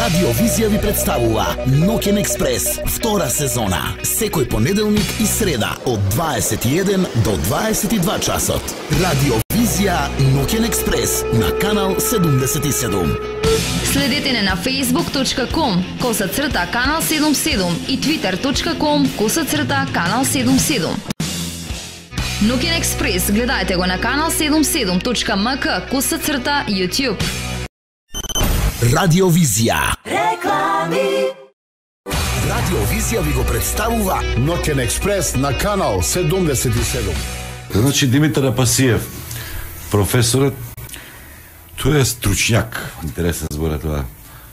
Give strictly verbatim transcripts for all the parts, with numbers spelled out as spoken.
Радио Визија ви представува Ноќен експрес, втора сезона. Секој понеделник и среда од дваесет и еден до дваесет и два часот. Радио Визија Ноќен експрес на канал седумдесет и седум. Следете не на facebook точка com коса црта канал седумдесет и седум и twitter точка com коса црта канал седумдесет и седум. Ноќен експрес гледајте го на канал седумдесет и седум точка ем ка коса црта YouTube. Радио Визија. Реклами. Радио Визија ви го представува Ноќен експрес на канал седумдесет и седум. Значи Димитар Апасиев, професорот, тој е стручњак, интересен збор е тоа,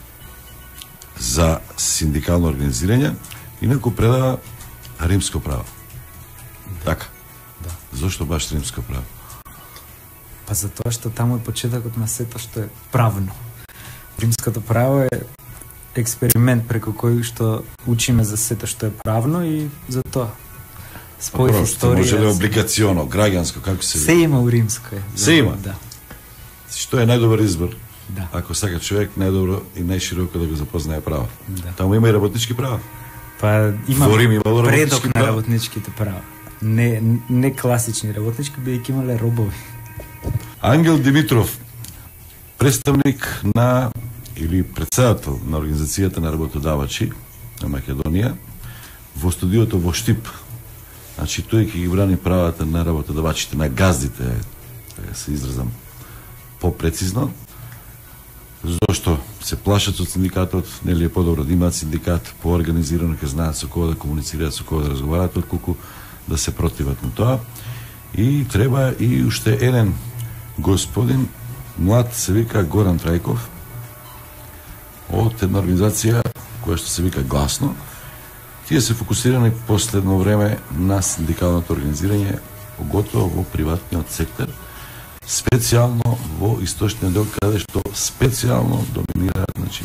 за синдикално организирање, инаку предава римско право. Така. Да. Зошто баш римско право? Па затоа што таму е почетокот на сето што е правно. Римското право е експеримент преку кој што учиме за сето што е правно и за тоа. Спој историја. Може ли облигационо, граѓанско, како се Се има у римско е. Се има? Да. Што е најдобар избор? Да. Ако сака човек најдобро и најшироко да го запознае право. Да. Таму има и работнички права. Па има Во Рим имало предок работнички на права. работничките права. Не не класични работнички, бидејќи имале робови. Ангел Димитров, представник на или председател на Организацијата на работодавачи на Македонија, во студиото во Штип. Значи тој ќе ги брани правата на работодавачите, на газдите, да се изразам попрецизно, зашто се плашат од синдикатот, нели е подобро да имаат синдикат, поорганизирано, ќе знаат со кого да комуницираат, со кого да разговараат, отколку да се противат на тоа. И треба и уште еден господин, млад, се вика Горан Трајков, од една организација која што се вика Гласно. Тие се фокусирани последно време на синдикалното организирање, поготово во приватниот сектор, специјално во источниот дел, каде што специјално доминираат, значи,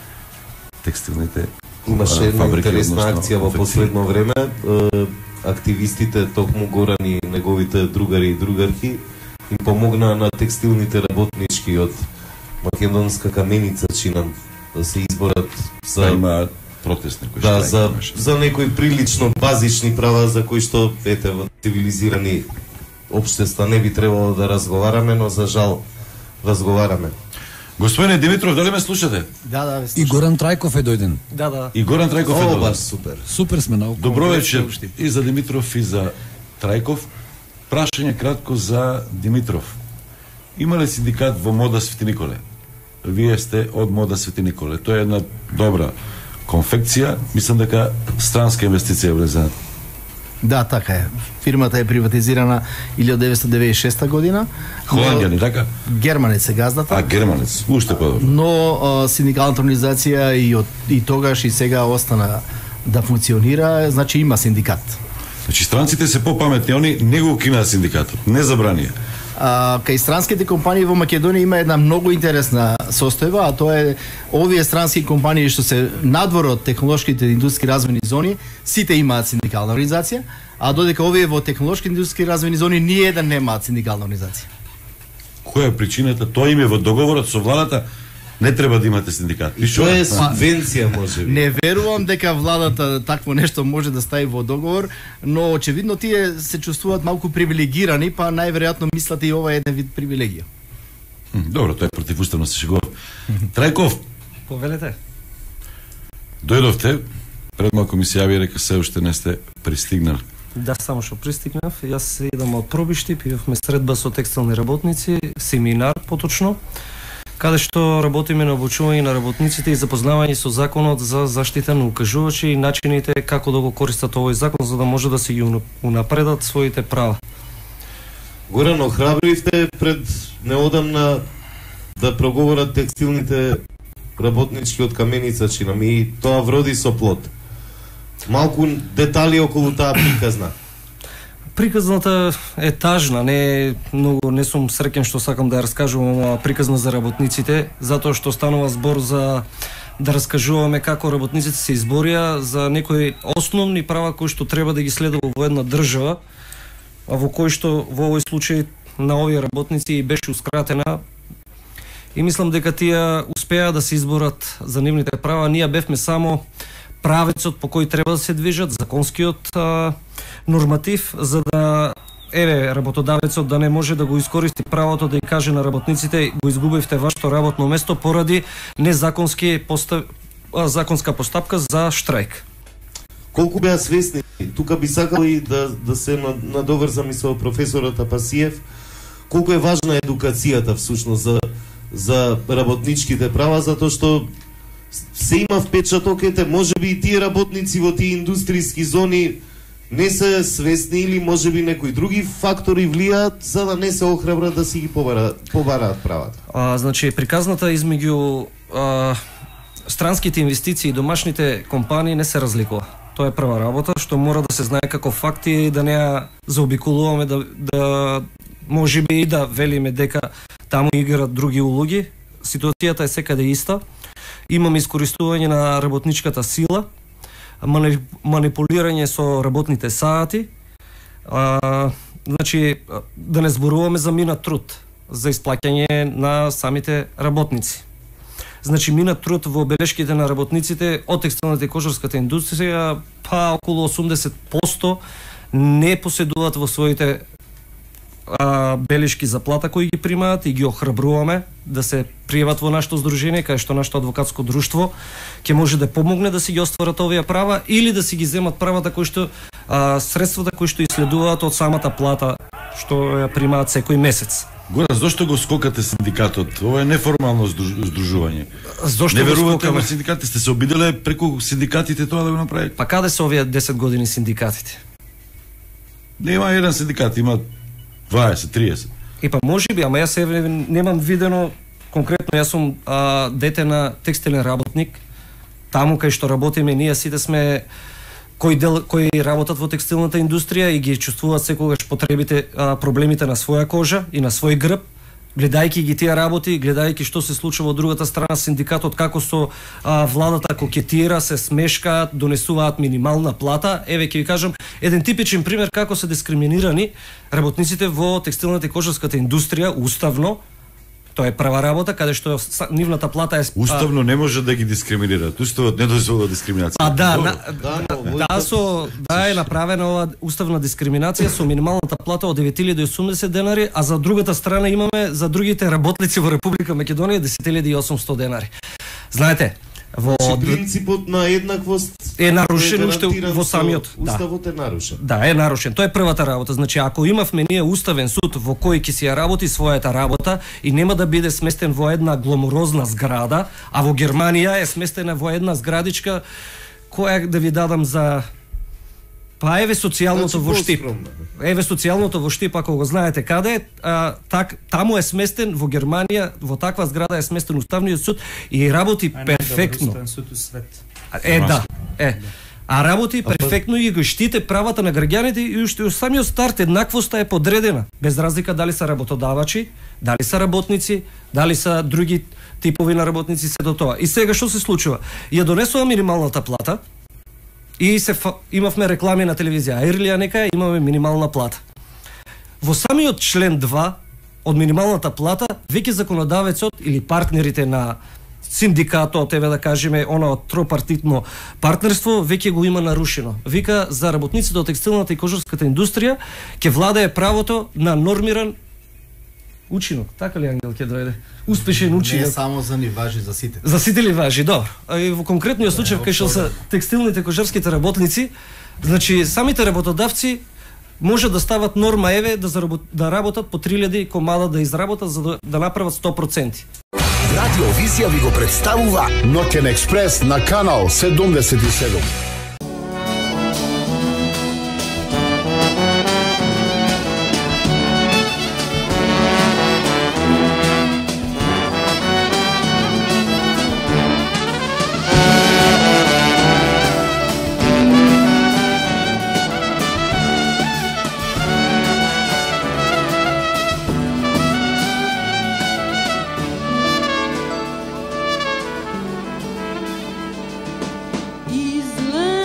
текстилните Имаше една фабрики, интересна односно акција во конфекции. последно време. Е, активистите, токму Горан и неговите другари и другарки, им помогнаа на текстилните работнички од Македонска каменица, чинам, да се изборат за... Па има протестни кои Да, штрајки за, имаше. за некои прилично базични права за кои што, ете, во цивилизирани општества не би требало да разговараме, но за жал разговараме. Господине Димитров, дали ме слушате? Да, да, И Горан Трајков е дојден. Да, да. И Горан Трајков е О, дојден. баш супер. Супер сме на Добро вечер и за Димитров и за Трајков. Прашање кратко за Димитров. Има ли синдикат во Мода Свети Николе? Вие сте од Мода Свети Николе. Тоа е една добра конфекција. Мислам дека странска инвестиција влезена. Да, така е. Фирмата е приватизирана илјадесетстотини деветдесет и шеста година. Холандјани, така? Германец е газдата. А, германец. Уште подобро. Но а, синдикалната организација и, од, и тогаш и сега остана да функционира, значи има синдикат. Значи странците се попаметни, они не го укинаат синдикатот, не забранија. А, кај странските компании во Македонија има една многу интересна состојба, а тоа е овие странски компании што се надвор од технолошките индустријски развојни зони, сите имаат синдикална организација, а додека овие во технолошки индустријски развојни зони ни еден немаат синдикална организација. Која е причината? Тоа им е во договорот со владата, не треба да имате синдикат. И што Тоа е е? субвенција, може би. Не верувам дека владата такво нешто може да стави во договор, но очевидно тие се чувствуваат малку привилегирани, па најверојатно мислат и ова е еден вид привилегија. Добро, тоа е противуставно, се шегувам. Трајков, Повелете. дојдовте, пред малку ми се јави и река се уште не сте пристигнали. Да, само што пристигнав, јас идам од Пробиштип, идовме средба со текстилни работници, семинар поточно, каде што работиме на обучување на работниците и запознавање со законот за заштита на укажувачи и начините како да го користат овој закон за да може да се ги унапредат своите права. Горан, охрабривте пред неодамна да проговорат текстилните работнички од каменица, чинам, и тоа вроди со плод. Малку детали околу таа приказна. Приказната е тажна, не многу не сум среќен што сакам да ја раскажувам ова приказна за работниците, затоа што станува збор за да раскажуваме како работниците се изборија за некои основни права кои што треба да ги следува во една држава, а во кој што во овој случај на овие работници и беше ускратена и мислам дека тие успеа да се изборат за нивните права. Ние бевме само правецот по кој треба да се движат, законскиот а, норматив, за да еве работодавецот да не може да го искористи правото да и каже на работниците го изгубивте вашето работно место поради незаконски постав... законска постапка за штрајк. Колку беа свесни, тука би сакал и да, да се надоврзам и со професорот Апасиев, колку е важна едукацијата всушност за, за работничките права, затоа што се има впечаток, ете, може би и тие работници во тие индустријски зони не се свесни или може би некои други фактори влијаат за да не се охрабрат да си ги побараат, побараат правата. А, значи, приказната измеѓу а, странските инвестиции и домашните компании не се разликува. Тоа е прва работа, што мора да се знае како факти и да не ја заобиколуваме, да, да може би и да велиме дека таму играат други улоги. Ситуацијата е секаде иста. Имаме искористување на работничката сила, манипулирање со работните сати, а, значи да не зборуваме за минат труд, за исплаќање на самите работници. Значи минат труд во белешките на работниците од текстилната и кожарската индустрија, па околу осумдесет проценти не поседуваат во своите а, белешки за плата кои ги примаат и ги охрабруваме да се пријават во нашето здружение, кај што нашето адвокатско друштво ќе може да помогне да си ги остварат овие права или да си ги земат правата кои што а, средствата кои што иследуваат од самата плата што ја примаат секој месец. Гора, зошто го скокате синдикатот? Ова е неформално здружување. Зошто не го верувате скокаме? на синдикатите? Сте се обиделе преку синдикатите тоа да го направите? Па каде се овие десет години синдикатите? Не има еден синдикат, има дваесет, триесет. И па може би, ама јас еве немам видено конкретно, јас сум а, дете на текстилен работник. Таму кај што работиме, ние сите сме кои дел кои работат во текстилната индустрија и ги чувствуваат секогаш потребите, а, проблемите на своја кожа и на свој грб, гледајќи ги тие работи, гледајќи што се случува од другата страна, синдикатот како со а, владата кокетира, се смешкаат, донесуваат минимална плата. Еве ќе ви кажам еден типичен пример како се дискриминирани работниците во текстилната и кожарската индустрија уставно. Тоа е прва работа каде што нивната плата е Уставно не може да ги дискриминираат. Уставот не дозволува дискриминација. А да, на, Да, но да, да, со да е направена ова уставна дискриминација со минималната плата од девет илјади и осумдесет денари, а за другата страна имаме за другите работници во Република Македонија десет илјади и осумстотини денари. Знаете, во Значи, принципот на еднаквост е нарушен уште гарантиран во со самиот. Да. Уставот е нарушен. Да, е нарушен. Тоа е првата работа. Значи, ако имавме ние уставен суд во кој ќе си ја работи својата работа и нема да биде сместен во една гломорозна зграда, а во Германија е сместена во една зградичка која да ви дадам за па еве социјалното Значи, во Штип. поскромно. Еве социјалното во Штип, ако го знаете каде е, а, так таму е сместен во Германија, во таква зграда е сместен уставниот суд и работи перфектно. Е, да, е. А работи перфектно и го штите правата на граѓаните и уште од самиот старт еднаквоста е подредена, без разлика дали се работодавачи, дали се работници, дали се други типови на работници, се до тоа. И сега што се случува? Ја донесува минималната плата и се фа... имавме реклами на телевизија. Аирлија нека имаме минимална плата. Во самиот член два од минималната плата веќе законодавецот или партнерите на синдикатот, еве да кажеме, она од тропартитно партнерство, веќе го има нарушено. Вика за работниците од текстилната и кожарската индустрија ќе владае правото на нормиран учинок. Така ли, Ангел, ќе дојде? Успешен учинок. Не само за нив, важи за сите. За сите ли важи, добро. А и во конкретниот случај кај што се текстилните кожарските работници, значи самите работодавци може да стават норма еве да заработ, да работат по три илјади комада да изработат за да, да направат сто проценти. Радио Визија ви го представува Ноќен експрес на канал седумдесет и седум. Излез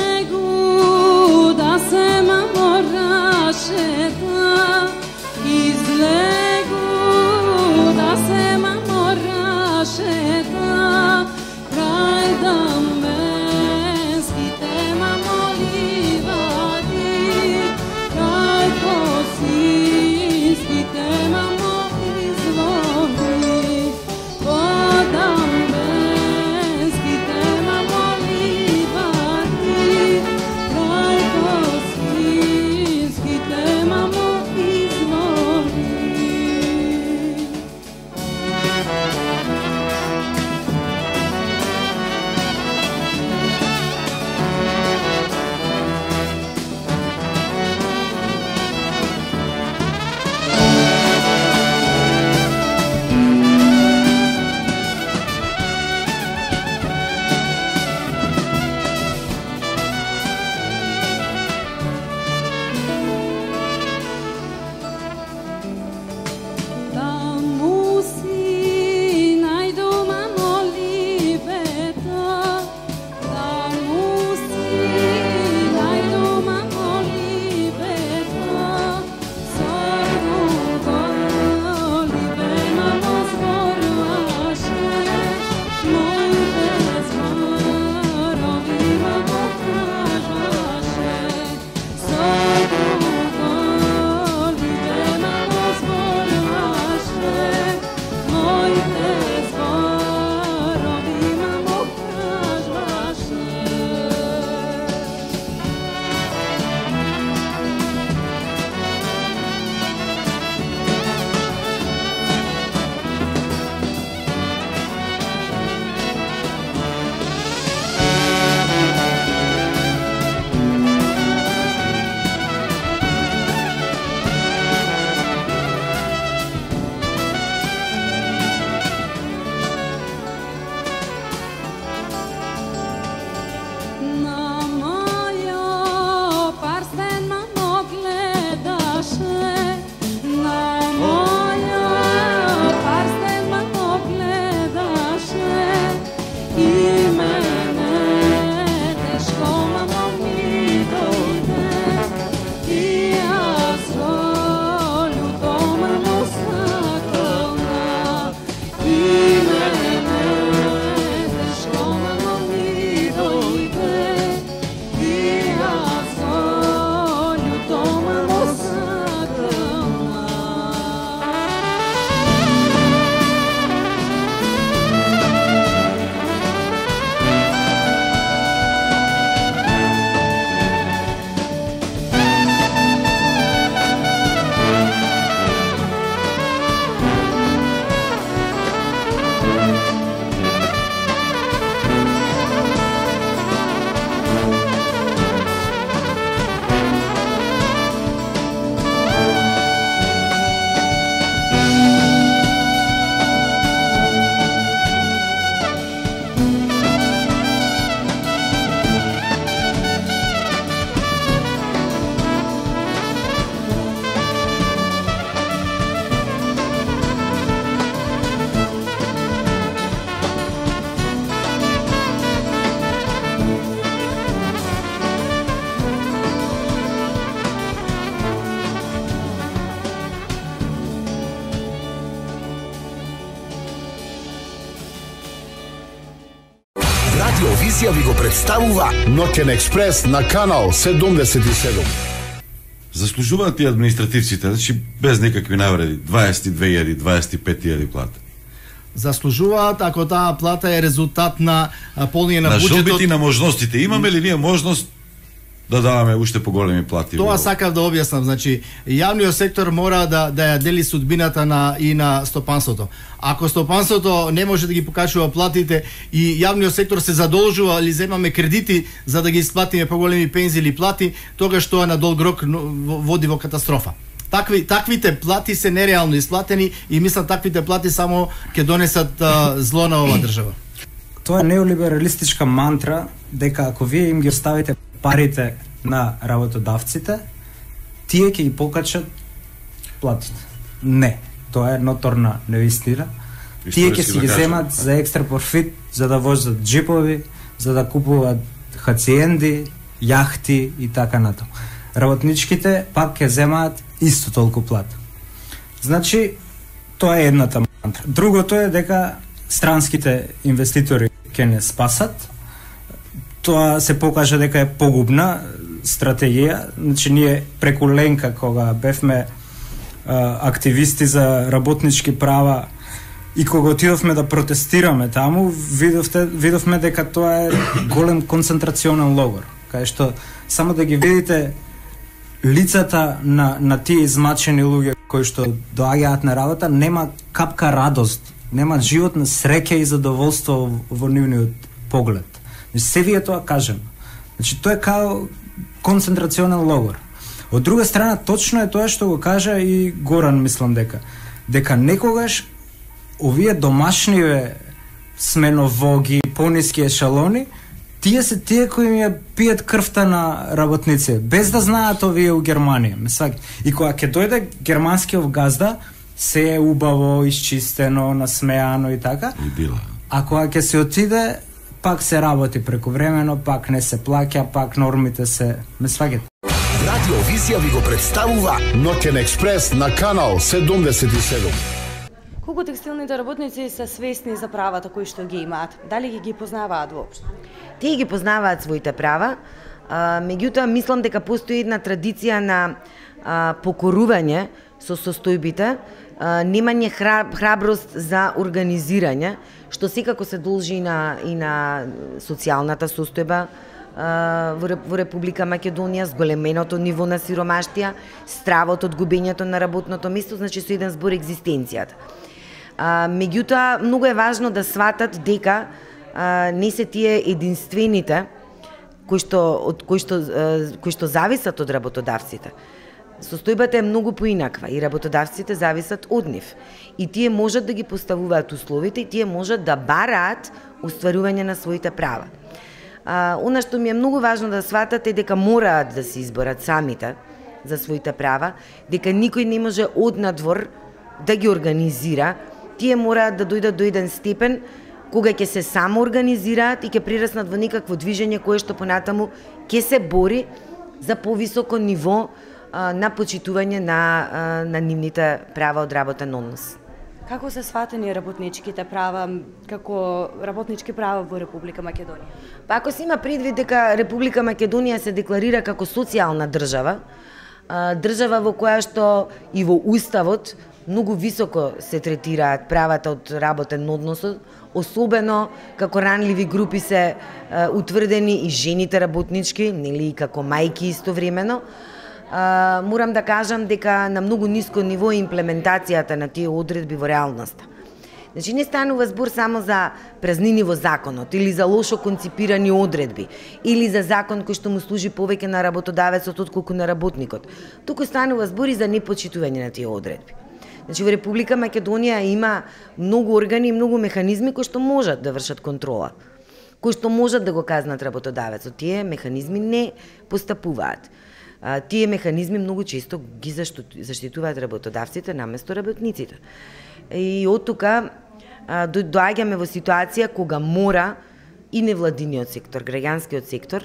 Радио Визија ви го представува Ноќен експрес на канал седумдесет и седум. Заслужуваат и административците, значи без никакви навреди, дваесет и две илјади, дваесет и пет илјади плата. Заслужуваат ако таа плата е резултат на полнење на, на буџетот. На жобите и на можностите. Имаме ли ние можност да даваме уште поголеми плати? Тоа сакав да објаснам, значи јавниот сектор мора да да ја дели судбината на и на стопанството. Ако стопанството не може да ги покачува платите и јавниот сектор се задолжува или земаме кредити за да ги исплатиме поголеми пензии или плати, тогаш тоа на долг рок води во катастрофа. Такви таквите плати се нереално исплатени и мислам таквите плати само ќе донесат а, зло на оваа држава. Тоа е неолибералистичка мантра дека ако вие им ги оставите парите на работодавците, тие ќе ги покачат платите. Не, тоа е ноторна невистина. Тие ќе си ги земат за екстра профит, за да возат джипови, за да купуваат хациенди, јахти и така натаму. Работничките пак ќе земаат исто толку плата. Значи, тоа е едната мантра. Другото е дека странските инвеститори ќе не спасат. Тоа се покажа дека е погубна стратегија. Значи, ние преку Ленка, кога бевме а, активисти за работнички права и кога отидовме да протестираме таму, видовте, видовме дека тоа е голем концентрационен логор. Кај што само да ги видите лицата на, на тие измачени луѓе кои што доаѓаат на работа, нема капка радост, нема живот на среќа и задоволство во нивниот поглед. Значи, се вие тоа кажем. Значи, тоа е као концентрационен логор. Од друга страна, точно е тоа што го кажа и Горан, мислам дека. Дека некогаш овие домашниве сменовоги, пониски ешалони, тие се тие кои ми ја пијат крвта на работници, без да знаат овие у Германија. И кога ќе дојде германскиот газда, се е убаво, исчистено, насмеано и така. Идила. А кога ќе се отиде, пак се работи прековремено, пак не се плаќа, пак нормите се... Ме сваѓате? Радио Визија ви го представува Ноќен експрес на канал седумдесет и седум. Колку текстилните работници се свесни за правата кои што ги имаат? Дали ги ги познаваат воопшто? Тие ги познаваат своите права, а, меѓутоа мислам дека постои една традиција на а, покорување со состојбите, а, немање храб, храброст за организирање, што секако се должи и на, и на социјалната состојба во, во Република Македонија, зголеменото ниво на сиромаштија, стравот од губењето на работното место, значи со еден збор екзистенцијата. А, меѓутоа, многу е важно да сватат дека а, не се тие единствените кои што, од, кои што, а, кои што зависат од работодавците. Состојбата е многу поинаква и работодавците зависат од нив. И тие можат да ги поставуваат условите и тие можат да бараат остварување на своите права. А, она што ми е многу важно да сватат е дека мораат да се изборат самите за своите права, дека никој не може однадвор да ги организира. Тие мораат да дојдат до еден степен кога ќе се само организираат и ќе прераснат во некакво движење кое што понатаму ќе се бори за повисоко ниво а, на почитување на, а, на нивните права од работен однос. Како се сватени работничките права како работнички права во Република Македонија? Па ако се има предвид дека Република Македонија се декларира како социјална држава, а, држава во која што и во уставот многу високо се третираат правата од работен однос, особено како ранливи групи се а, утврдени и жените работнички, нели и како мајки истовремено. А, морам да кажам дека на многу ниско ниво е имплементацијата на тие одредби во реалноста. Значи не станува збор само за празнини во законот или за лошо конципирани одредби или за закон кој што му служи повеќе на работодавецот отколку на работникот. Туку станува збор и за непочитување на тие одредби. Значи во Република Македонија има многу органи и многу механизми кои што можат да вршат контрола, кои што можат да го казнат работодавецот. Тие механизми не постапуваат. А, тие механизми многу често ги заштитуваат работодавците наместо работниците. И од тука а, доаѓаме во ситуација кога мора и невладиниот сектор, граѓанскиот сектор,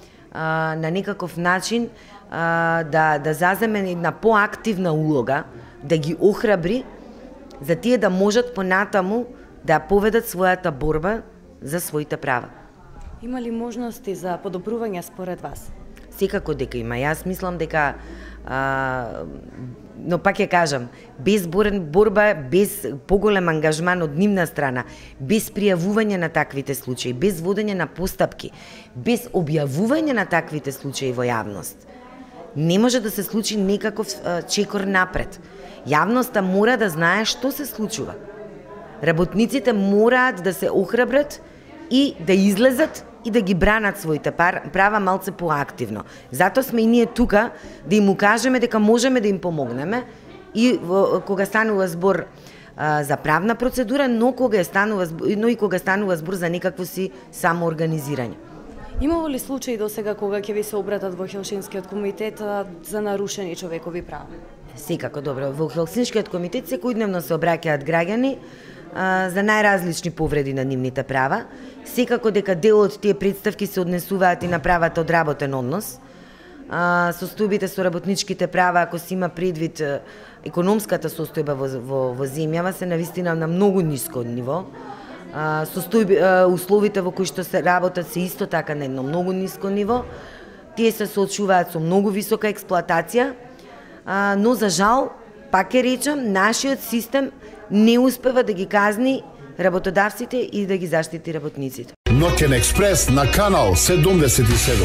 а, на некаков начин а, да, да заземе една поактивна улога, да ги охрабри за тие да можат понатаму да поведат својата борба за своите права. Има ли можности за подобрување според вас? Секако дека има. Јас мислам дека а, но пак ја кажам, без борен борба, без поголем ангажман од нивна страна, без пријавување на таквите случаи, без водење на постапки, без објавување на таквите случаи во јавност, не може да се случи некаков а, чекор напред. Јавноста мора да знае што се случува. Работниците мораат да се охрабрат и да излезат и да ги бранат своите права малце поактивно. Затоа сме и ние тука да им укажеме дека можеме да им помогнеме и во, кога станува збор а, за правна процедура, но кога е станува но и кога станува збор за некакво си самоорганизирање. Имало ли случаи до сега кога ќе ви се обратат во Хелсинскиот комитет а, за нарушени човекови права? Секако добро. Во Хелсинскиот комитет секојдневно се обраќаат граѓани а, за најразлични повреди на нивните права. Секако дека дел од тие представки се однесуваат и на правата од работен однос. А, состојбите со работничките права, ако се има предвид економската состојба во, во, во земјава, се навистина на многу ниско ниво. А, состојби, а, условите во кои што се работат се исто така на едно многу ниско ниво. Тие се соочуваат со многу висока експлоатација, а, но за жал, пак ќе речам, нашиот систем не успева да ги казни работодавците и да ги заштити работниците. Ноќен експрес на канал седумдесет и седум.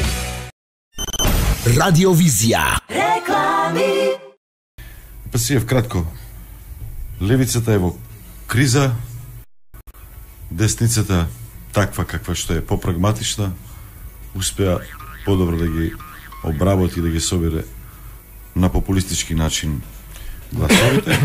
Радиовизија. Реклами. Па си е вкратко. Левицата е во криза, десницата таква каква што е попрагматична, успеа подобро да ги обработи, да ги собере на популистички начин гласовите.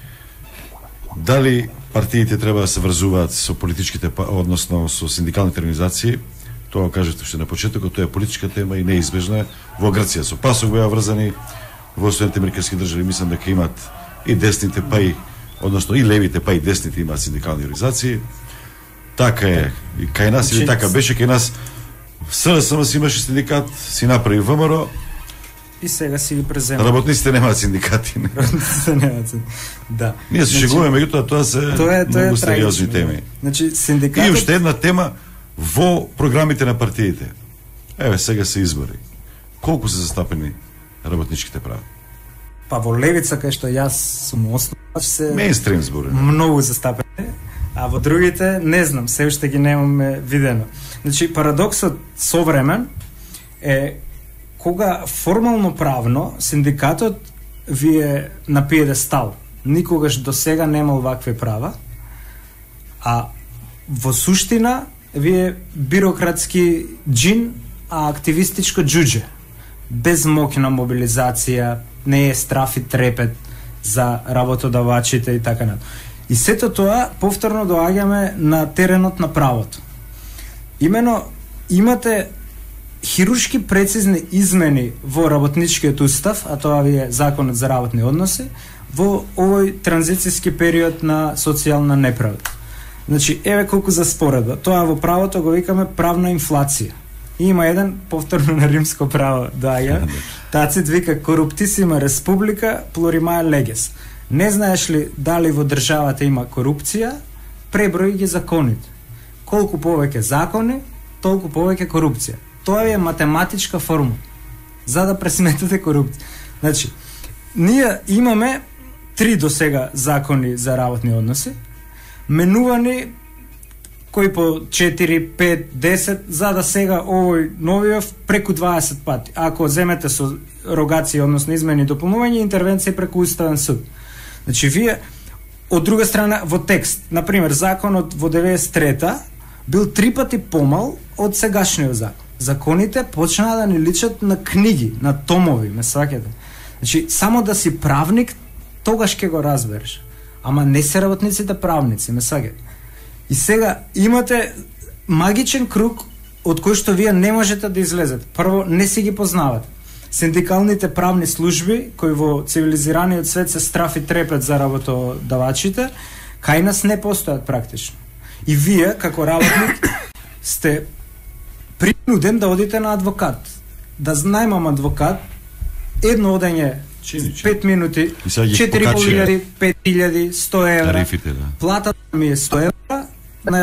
Дали партиите треба да се врзуваат со политичките, односно со синдикалните организации, тоа кажете уште на почетокот, тоа е политичка тема и неизбежна е. Во Грција со Пасок беа врзани, во Соединетите американски држави мислам дека имат и десните, па и, односно и левите, па и десните имаат синдикални организации. Така е и кај нас, или така беше кај нас. СДСМ си имаше синдикат, си направи ВМРО, и сега си ги преземат. Работниците немаат синдикати. Работниците немаат синдикати. Да. Ние се шегуваме, меѓутоа тоа се тоа е, тоа многу сериозни теми. Значи синдикатот... И уште една тема во програмите на партиите. Еве сега се избори. Колку се застапени работничките права? Па во левица кај што јас сум основач се мејнстрим збори. Многу застапени, а во другите не знам, се уште ги немаме видено. Значи парадоксот современ е кога формално правно синдикатот ви е на пиедестал. Никогаш до сега немал вакви права, а во суштина ви е бирократски джин, а активистичко џуџе. Без моќна мобилизација, не е страф и трепет за работодавачите и така натаму. И сето тоа повторно доаѓаме на теренот на правото. Имено имате хируршки прецизни измени во работничкиот устав, а тоа ви е законот за работни односи, во овој транзицијски период на социјална неправда. Значи, еве колку за споредба. Тоа во правото го викаме правна инфлација. И има еден, повторно на римско право доаѓа, Тацит вика коруптисима республика плуримаe leges. Не знаеш ли дали во државата има корупција, преброи ги законите. Колку повеќе закони, толку повеќе корупција. Тоа е математичка формула за да пресметате корупција. Значи, ние имаме три до сега закони за работни односи, менувани кои по четири, пет, десет, за да сега овој новиот преку дваесет пати. Ако земете со рогација, односно измени и дополнување, интервенција преку Уставен суд. Значи, вие, од друга страна, во текст, например, законот во деветдесет и трета бил три пати помал од сегашниот закон. Законите почнаа да ни личат на книги, на томови, ме сваќате. Значи, само да си правник, тогаш ќе го разбереш. Ама не се работниците правници, ме сваќате. И сега имате магичен круг од кој што вие не можете да излезете. Прво, не си ги познавате. Синдикалните правни служби, кои во цивилизираниот свет се страф и трепет за работодавачите, кај нас не постојат практично. И вие, како работник, сте принуден да одите на адвокат. Да најмам адвокат, едно одење, пет минути, четири илјади, пет илјади, сто евра. Тарифите, да. Платата ми е сто евра, на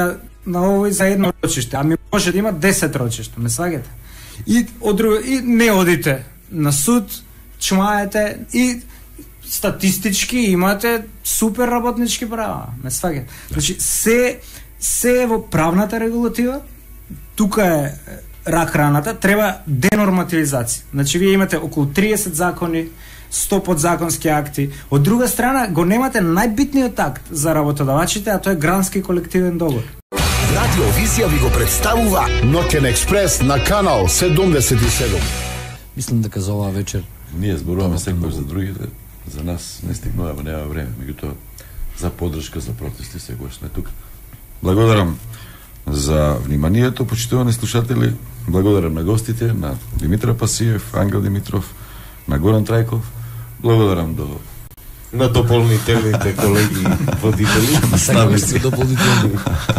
на овој за едно рочиште, ами може да има десет рочишта, ме сваѓате? И од друго, и не одите на суд, чмаете и статистички имате супер работнички права, ме сваѓате? Значи се се е во правната регулатива, тука е рак раната, треба денормативизација. Значи вие имате околу триесет закони, сто подзаконски акти. Од друга страна го немате најбитниот акт за работодавачите, а тоа е грански колективен договор. Радио Визија ви го представува Ноќен експрес на канал седумдесет и седум. Мислам дека за оваа вечер ние зборуваме секој за другите, за нас не стигнуваме, нема време, меѓутоа за поддршка, за протести секогаш сме тука. Благодарам за вниманието, почитувани слушатели. Благодарам на гостите, на Димитар Пасиев, Ангел Димитров, на Горан Трајков. Благодарам до на дополнителните колеги водители. Наставници дополнителни.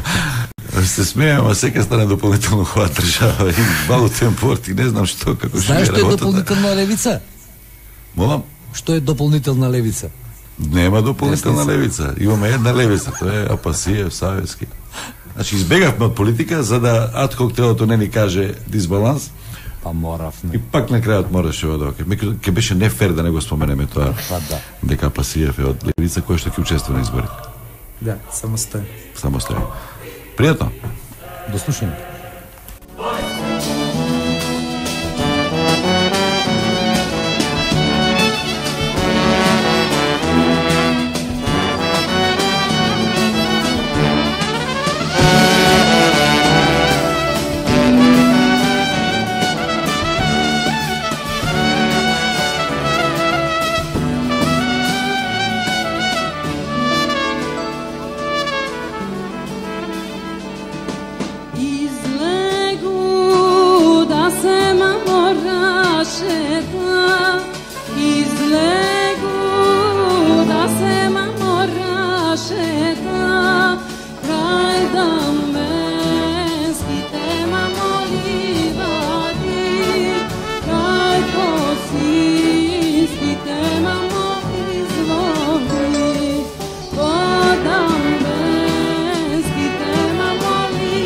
Се смејам, а сека стане дополнително хова држава и бало темпорт и не знам што, како што Знаеш е што е работата. дополнителна левица? Молам? Што е дополнителна левица? Нема дополнителна левица. Имаме една левица, тоа е Апасиев, Савевски. Значи избегавме од политика за да адхок телото не ни каже дисбаланс. Па морав. И пак на крајот мораше од оке. Ке беше нефер да не го споменеме тоа. Па да. Дека Апасиев е од левица кој што ќе учествува на избори. Да, самостојно. Самостојно. Пријатно. До слушање.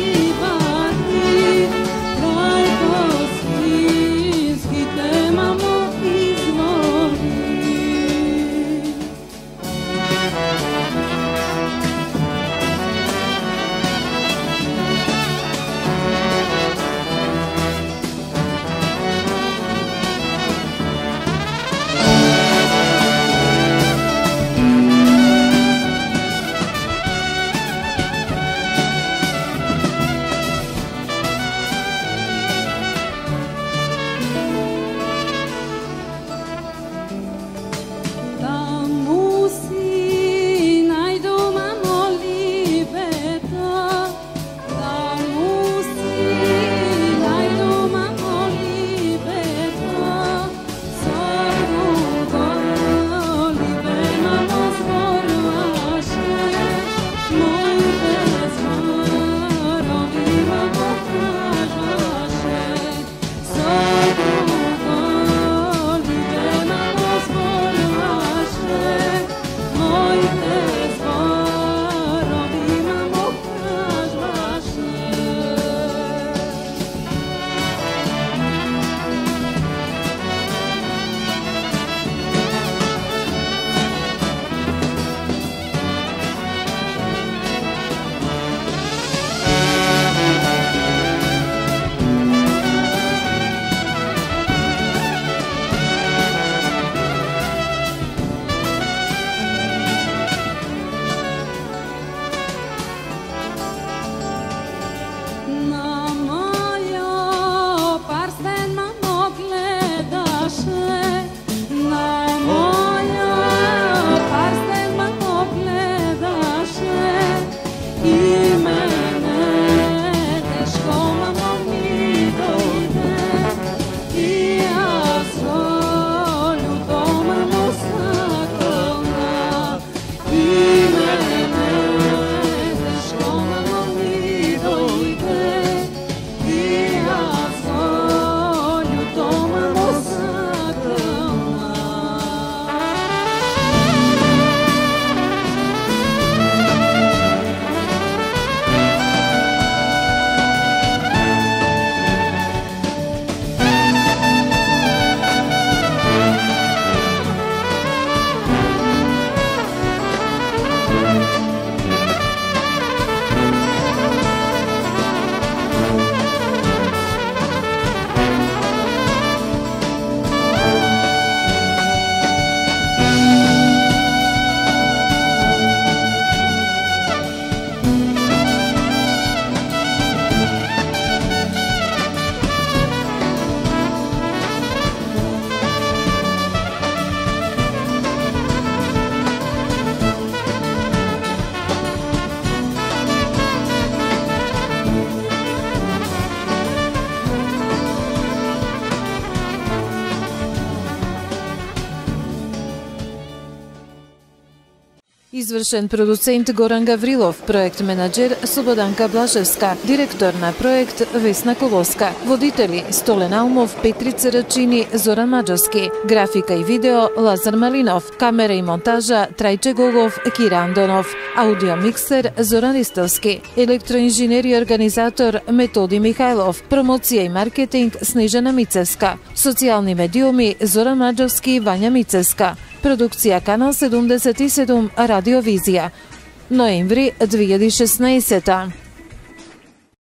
Mamo Извршен продуцент Горан Гаврилов, проект менаџер Слободанка Блажевска, директор на проект Весна Колоска, водители Столен Алмов, Петрица Рачини, Зоран Маџовски, графика и видео Лазар Малинов, камера и монтажа Трајче Гогов, Кира Андонов, аудио миксер Зоран Ристовски, електроинженер и организатор Методи Михајлов, промоција и маркетинг Снежана Мицевска, социјални медиуми Зоран Маџовски и Вања Мицевска, продукција Канал седумдесет и седум Радиовизија, ноември две илјади и шеснаесета.